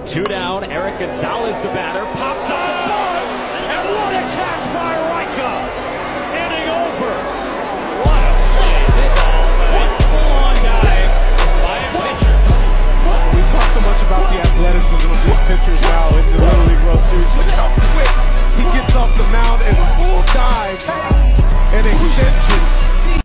Two down. Eric Gonzalez, the batter, pops up the ball, and what a catch by